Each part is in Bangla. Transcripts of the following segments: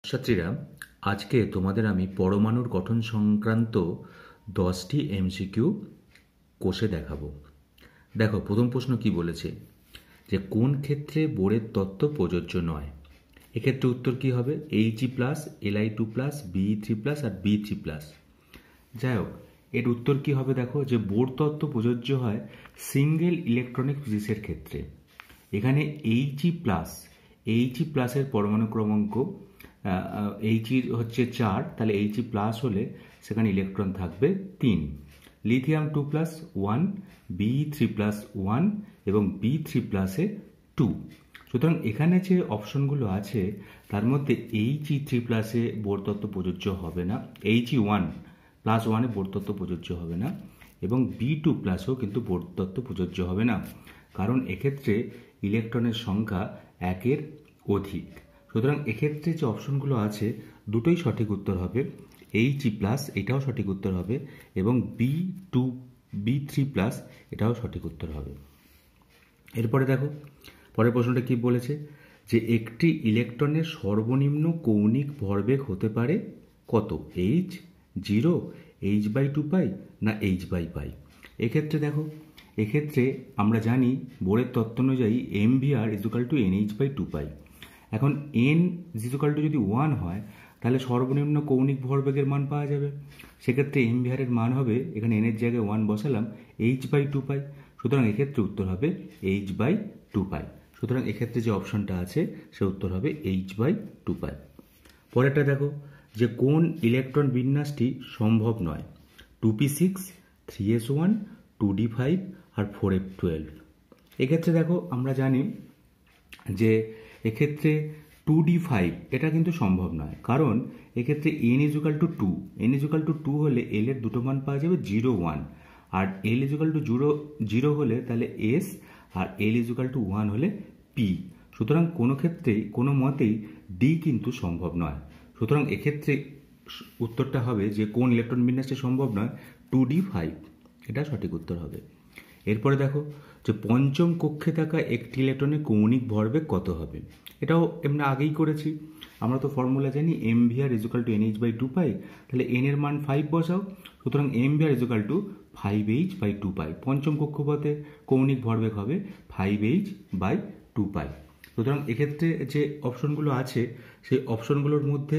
ছাত্রীরা, আজকে তোমাদের আমি পরমাণুর গঠন সংক্রান্ত 10টি এমসিকিউ কোষে দেখাবো। দেখো, প্রথম প্রশ্ন কি বলেছে, যে কোন ক্ষেত্রে বোরের তত্ত্ব প্রযোজ্য নয়। এক্ষেত্রে উত্তর কি হবে? He+, Li2+, Be3+, R B3+। যাই হোক, এর উত্তর কি হবে? দেখো, যে বোর তত্ত্ব প্রযোজ্য হয় সিঙ্গেল ইলেকট্রনিক ফিজিক্সের ক্ষেত্রে। এখানে He+, এর পরমাণু ক্রমাঙ্ক He হচ্ছে 4, তাহলে He+ হলে সেখানে ইলেকট্রন থাকবে 3। লিথিয়াম 2+1, Be3+1 এবং B3+এ 2। সুতরাং এখানে যে অপশনগুলো আছে তার মধ্যে He3+এ বোর তত্ত্ব প্রযোজ্য হবে না, He1+1 বোর তত্ত্ব প্রযোজ্য হবে না, এবং B2+ও কিন্তু বোর তত্ত্ব প্রযোজ্য হবে না, কারণ এক্ষেত্রে ইলেকট্রনের সংখ্যা 1-এর অধিক। সুতরাং এক্ষেত্রে যে অপশনগুলো আছে দুটোই সঠিক উত্তর হবে। He+, এটাও সঠিক উত্তর হবে, এবং B3+, এটাও সঠিক উত্তর হবে। এরপরে দেখো, পরের প্রশ্নটা কি বলেছে, যে একটি ইলেকট্রনের সর্বনিম্ন কৌণিক ভরবেগ হতে পারে কত? h0, h/2π না h/π? এক্ষেত্রে দেখো, এক্ষেত্রে আমরা জানি বোরের তত্ত্ব অনুযায়ী mvr = nh/2π। এখন n যদি 1 হয় তাহলে সর্বনিম্ন কৌণিক ভরবেগের মান পাওয়া যাবে। সেক্ষেত্রে mvr এর মান হবে, এখানে n এর জায়গায় 1 বসালাম, h/2π। সুতরাং এক্ষেত্রে উত্তর হবে h/2π। সুতরাং এক্ষেত্রে যে অপশনটা আছে সে উত্তর হবে h/2π। পরেরটা দেখো, যে কোন ইলেকট্রন বিন্যাসটি সম্ভব নয়? 2p6, 3s1, 2d5 আর 4f12। এক্ষেত্রে দেখো, আমরা জানি যে এক্ষেত্রে 2d5 এটা কিন্তু সম্ভব নয়, কারণ এক্ষেত্রে n = 2 হলে l এর দুটো মান পাওয়া যাবে 0, 1, আর l = 0 হলে তাহলে s, আর l = 1 হলে p। সুতরাং কোনো ক্ষেত্রেই কোনো মতেই d কিন্তু সম্ভব নয়। সুতরাং এক্ষেত্রে উত্তরটা হবে যে কোন ইলেকট্রন বিন্যাসটি সম্ভব নয়? 2d5, এটা সঠিক উত্তর হবে। এরপরে দেখো, যে পঞ্চম কক্ষে থাকা একটি ইলেকট্রনের কৌণিক ভরবেগ কত হবে? এটাও আমরা আগেই করেছি, আমরা তো ফর্মুলা জানি mvr = nh/2π। তাহলে n এর মান 5 বসাও, সুতরাং mvr = 5h/2π। পঞ্চম কক্ষপথে কৌণিক ভরবেগ হবে 5h/2π। সুতরাং এক্ষেত্রে যে অপশনগুলো আছে সেই অপশনগুলোর মধ্যে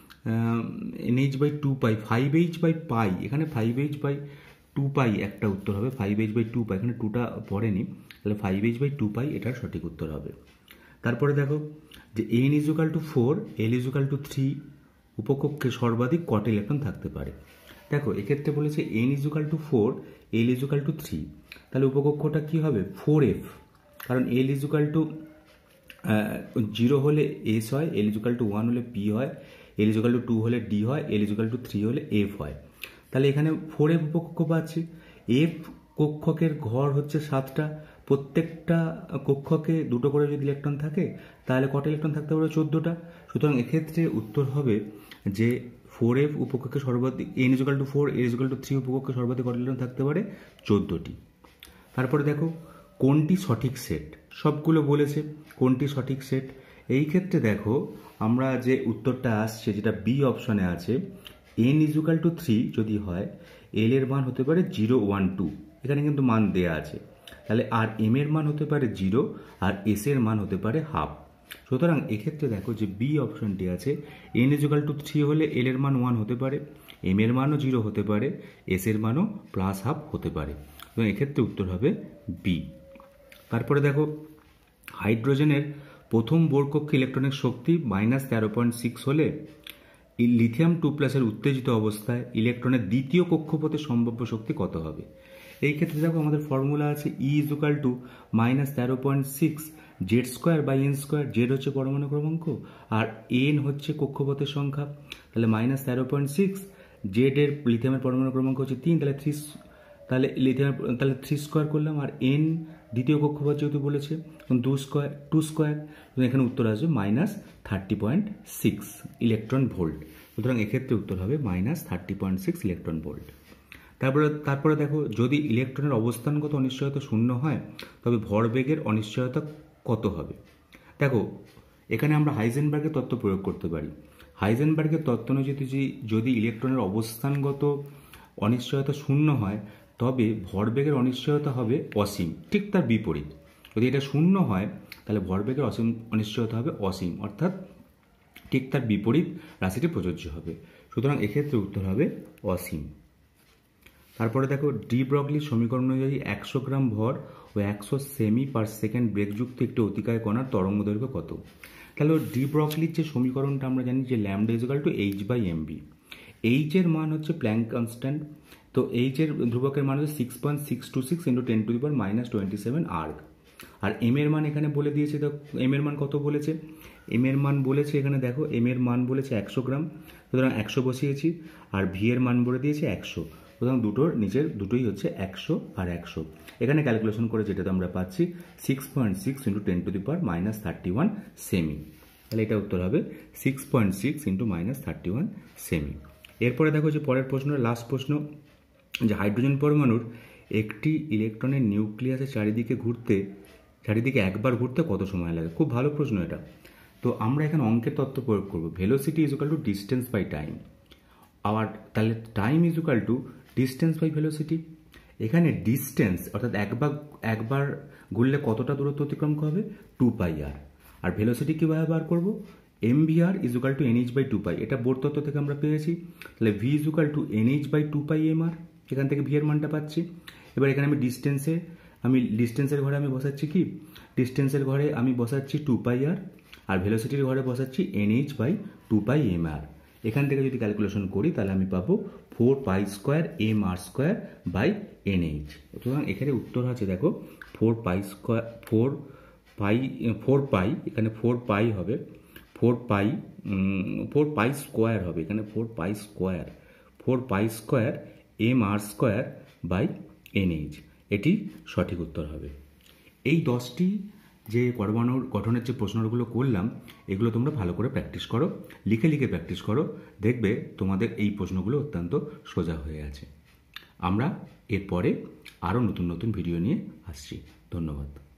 nh/2π, 5h/π, এখানে 5h/2π একটা উত্তর হবে, 5h/2π, এখানে 2টা পড়েনি, তাহলে 5h/2π এটার সঠিক উত্তর হবে। তারপরে দেখো, যে n = 4, l = 3 উপকক্ষে সর্বাধিক কটা ইলেকট্রন থাকতে পারে? দেখো, এক্ষেত্রে বলেছে n = 4, l = 3, তাহলে উপকক্ষটা কি হবে? 4f, কারণ l = 0 হলে s হয়, l = 1 হলে p হয়, l = 2 হলে d হয়, l = 3 হলে f হয়। তাহলে এখানে 4f উপকক্ষ পাচ্ছি। f কক্ষকের ঘর হচ্ছে 7টা, প্রত্যেকটা কক্ষকে দুটো করে যদি ইলেকট্রন থাকে তাহলে কটা ইলেকট্রন থাকতে পারে? 14টা। সুতরাং এক্ষেত্রে উত্তর হবে যে 4f উপকক্ষে সর্বাধিক, n = 4, l = 3 উপকক্ষে সর্বাধিক কটা ইলেকট্রন থাকতে পারে? 14টি। তারপরে দেখো, কোনটি সঠিক সেট? সবগুলো বলেছে কোনটি সঠিক সেট। এই ক্ষেত্রে দেখো, আমরা যে উত্তরটা আসছে যেটা বি অপশনে আছে, n = 3 যদি হয়, l এর মান হতে পারে 0, 1, 2, এখানে কিন্তু মান দেয়া আছে, তাহলে আর m এর মান হতে পারে 0, আর s এর মান হতে পারে হাফ। সুতরাং এক্ষেত্রে দেখো, যে বি অপশনটি আছে, n = 3 হলে l এর মান 1 হতে পারে, m এর মানও 0 হতে পারে, s এর মানও +½ হতে পারে। এবং এক্ষেত্রে উত্তর হবে বি। তারপরে দেখো, হাইড্রোজেনের প্রথম বোর কক্ষে ইলেকট্রনের শক্তি -13.6 হলে লিথিয়াম 2+ এর উত্তেজিত অবস্থায় ইলেকট্রনের দ্বিতীয় কক্ষপথে সম্ভাব্য শক্তি কত হবে? এই ক্ষেত্রে দেখো, আমাদের ফর্মুলা আছে E = -13.6 z²/n²। z হচ্ছে পরমাণু ক্রমাঙ্ক আর n হচ্ছে কক্ষপথের সংখ্যা, তাহলে -13.6, z এর লিথিয়ামের পরমাণু ক্রমাঙ্ক হচ্ছে 3, তাহলে লিথিয়াম, তাহলে 3² করলাম, আর n দ্বিতীয় কক্ষপথ যেহেতু বলেছে 2², এখানে উত্তর আসবে -30.6 ইলেকট্রন ভোল্ট। সুতরাং এক্ষেত্রে উত্তর হবে -30.6 ইলেকট্রন ভোল্ট। তারপরে দেখো, যদি ইলেকট্রনের অবস্থানগত অনিশ্চয়তা 0 হয় তবে ভরবেগের অনিশ্চয়তা কত হবে? দেখো, এখানে আমরা হাইজেনবার্গের তত্ত্ব প্রয়োগ করতে পারি। হাইজেনবার্গের তত্ত্ব অনুযায়ী যদি ইলেকট্রনের অবস্থানগত অনিশ্চয়তা শূন্য হয় তবে ভরবেগের অনিশ্চয়তা হবে অসীম। ঠিক তার বিপরীত, যদি এটা শূন্য হয় তাহলে ভরবেগের অনিশ্চয়তা হবে অসীম, অর্থাৎ ঠিক তার বিপরীত রাশিটি প্রযোজ্য হবে। সুতরাং এক্ষেত্রে উত্তর হবে অসীম। তারপরে দেখো ডি ব্রগলির সমীকরণ অনুযায়ী 100 গ্রাম ভর ও 100 সেমি পার সেকেন্ড বেগযুক্ত একটি অতিকায় কণার তরঙ্গ দৈর্ঘ্য কত? তাহলে ডি ব্রগলির যে সমীকরণটা আমরা জানি যে lambda is equal to h/mv। H এর মান হচ্ছে প্ল্যাঙ্ক কনস্ট্যান্ট, তো এইচ এর ধ্রুবকের মান হচ্ছে 6.626 × 10⁻⁻27 আর্গ। আর এম এর মান এখানে বলে দিয়েছে, তো এম এর মান কত বলেছে? এম এর মান বলেছে এখানে দেখো, এম এর মান বলেছে 100 গ্রাম, সুতরাং 100 বসিয়েছি, আর ভি এর মান বলে দিয়েছে 100, সুতরাং দুটোর নিচের দুটোই হচ্ছে 100 আর 100। এখানে ক্যালকুলেশন করে যেটা আমরা পাচ্ছি 6.6 × 10⁻31 সেমি, তাহলে এটা উত্তর হবে 6.6 × -31 সেমি। এরপরে দেখো যে পরের প্রশ্ন, লাস্ট প্রশ্ন, যে হাইড্রোজেন পরমাণুর একটি ইলেকট্রনের নিউক্লিয়াসের চারিদিকে একবার ঘুরতে কত সময় লাগে? খুব ভালো প্রশ্ন এটা। তো আমরা এখানে অঙ্কের তত্ত্ব প্রয়োগ করব, velocity is equal to distance by time. আবার তাহলে time is equal to distance by velocity. এখানে ডিস্টেন্স অর্থাৎ একবার ঘুরলে কতটা দূরত্ব অতিক্রম হবে? 2πr। আর ভেলোসিটি কীভাবে বার করব? mvr is equal to nh/2π। এটা বোর তত্ত্ব থেকে আমরা পেয়েছি। তাহলে v is equal two nh/2πmr, এখান থেকে ভি এর মানটা পাচ্ছি। এবার এখানে আমি ডিস্টেন্সের ঘরে আমি বসাচ্ছি কি? ডিস্টেন্সের ঘরে আমি বসাচ্ছি 2πr, আর ভেলোসিটির ঘরে বসাচ্ছি nh/2πmr। এখান থেকে যদি ক্যালকুলেশন করি তাহলে আমি পাবো 4π² সুতরাং এখানে উত্তর আছে দেখো 4π, এখানে 4π হবে, 4π² হবে, এখানে 4π²mr²/nh, এটি সঠিক উত্তর হবে। এই 10টি যে পরমাণুর গঠনের যে প্রশ্নগুলো করলাম এগুলো তোমরা ভালো করে প্র্যাকটিস করো, লিখে প্র্যাকটিস করো, দেখবে তোমাদের এই প্রশ্নগুলো অত্যন্ত সোজা হয়ে আছে। আমরা এরপরে আরও নতুন ভিডিও নিয়ে আসছি। ধন্যবাদ।